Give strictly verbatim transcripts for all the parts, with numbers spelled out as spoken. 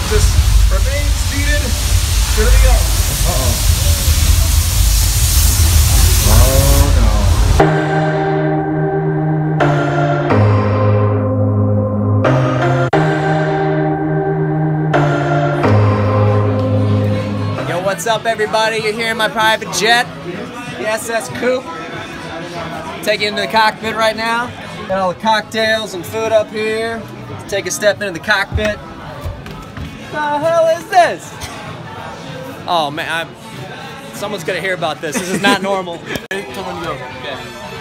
Just remain seated. Here we go. Uh-oh. Oh no. Yo, what's up everybody? You're here in my private jet, the S S Coupe. Taking it into the cockpit right now. Got all the cocktails and food up here. Let's take a step into the cockpit. What the hell is this? Oh man, I'm, someone's gonna hear about this. This is not normal. Come on, go. Okay.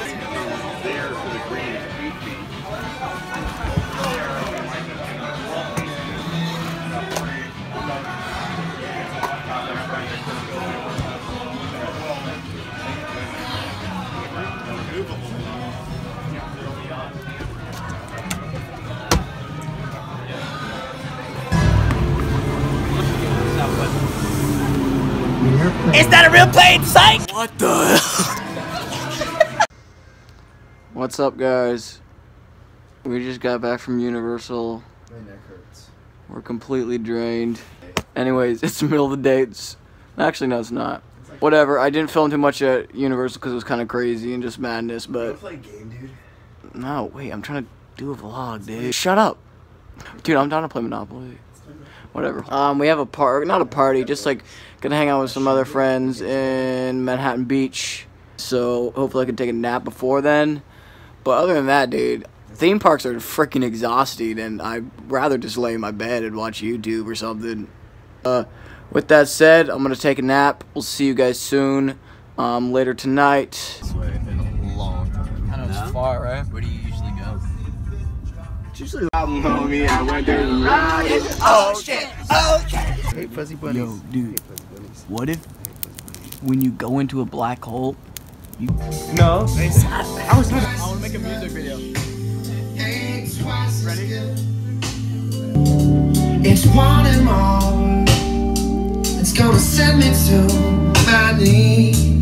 Is that a real plane, psych? What the hell? What's up, guys? We just got back from Universal. My neck hurts. We're completely drained. Anyways, it's the middle of the day. It's, actually, no, it's not. Whatever. I didn't film too much at Universal because it was kind of crazy and just madness. But You wanna play a game, dude? no, wait. I'm trying to do a vlog, dude. Shut up, dude. I'm down to play Monopoly. Whatever. Um, we have a part, not a party, just like gonna hang out with some other friends in Manhattan Beach. So hopefully I can take a nap before then. But other than that, dude, theme parks are freaking exhausting, and I'd rather just lay in my bed and watch YouTube or something. Uh, with that said, I'm gonna take a nap. We'll see you guys soon. Um, later tonight. This way in a long time. I know it's far, right? Where do you usually go? It's usually homie. I went there and ride it. Oh shit! Oh shit! Hey, fuzzy bunnies. Yo, dude, what if when you go into a black hole, you... No. I was not. I want to make a music video. Ready? It's one and more. It's gonna send me to my knees.